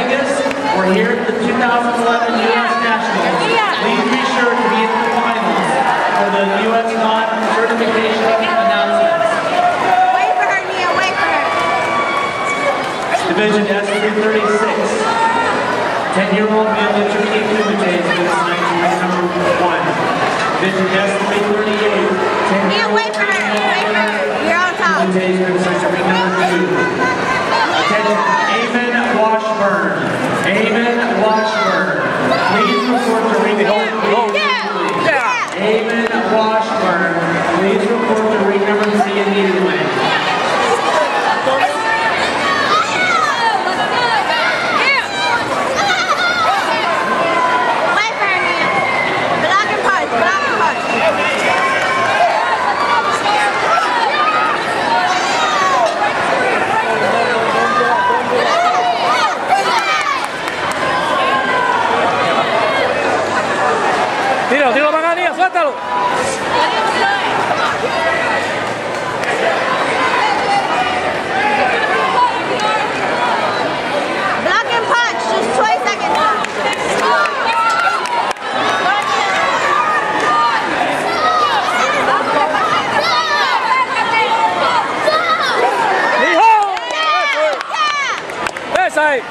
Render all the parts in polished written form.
Vegas. We're here at the 2011 U.S. Nationals. Please be sure to be in the finals for the U.S. non-certification announcements. Wait for her, Nia, wait for her. Division S336. 10-year-old male intermediate Kumite is assigned to ring number 1. Division S338. 10-year-old wait for her, wait for her. You're on top. Kumite is assigned to ring number 2. Attention, Eamon Washburn. Eamon Washburn. Please report to ring number 3. Eamon Washburn. Please report to ring number 3 immediately. Tíralo para acá, Nia, suéltalo. Block and punch, just 20 seconds. ¡Hijo! ¡Esa ahí!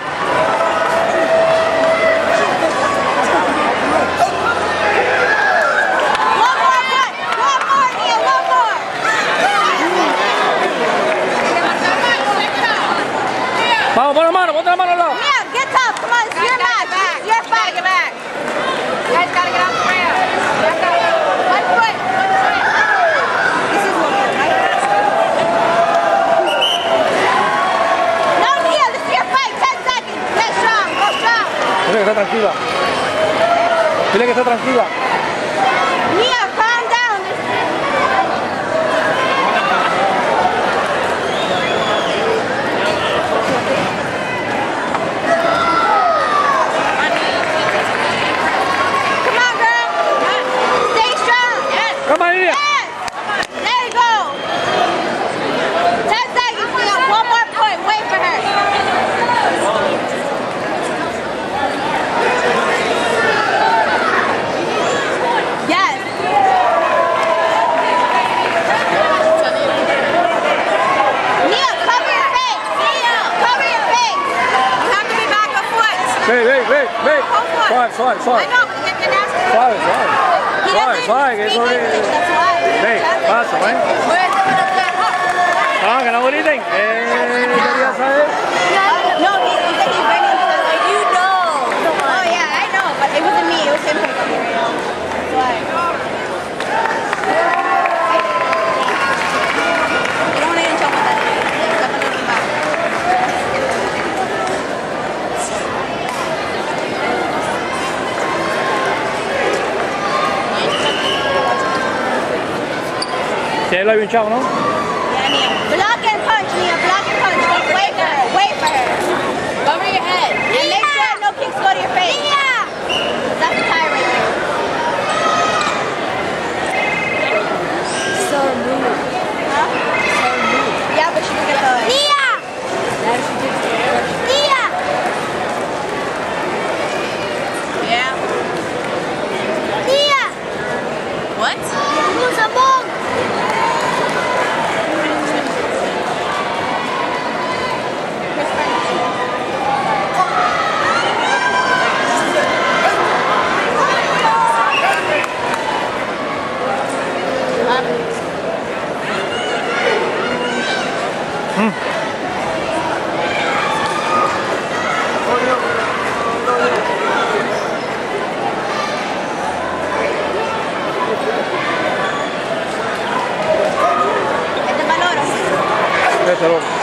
Vamos, pon la mano, ponte la mano al lado. Mia, get tough, come on, it's your match, it's your fight. Get back. You guys gotta get off the ramp. One foot. This is one foot, right? No, Mia, this is your fight, 10 seconds. Get strong, go strong. Dile que está tranquila. Dile que está tranquila. Mia, calm down. Come on, Nia. Yes. There you go. 10 seconds, Mia. One more point. Wait for her. Yes. Mia, cover your face. Mia, cover your face. You have to be back a foot. Wait. Suave. I know, but you can ask him. Suave. He doesn't Suave, que speak eso es... English, that's why. Hey, pasa, Ah, que no griten. ¿Querías saber? No, he said he's bringing to the like, you know. Oh yeah, I know, but it wasn't me, it was him picking me. That's why. You don't want to even tell me that. Estamos en el bar. Sí, lo había hinchado, ¿no? Yeah, Nia. Block and punch, Nia. Block and punch. But wait for her. Wait for her. Cover your head. And make sure no kicks go to your face. Yeah. That's a tie right there. So rude. Huh? So rude. Yeah, but she can get the... Nia! Nia! Yeah. Nia! What? Who's a ball? Eso,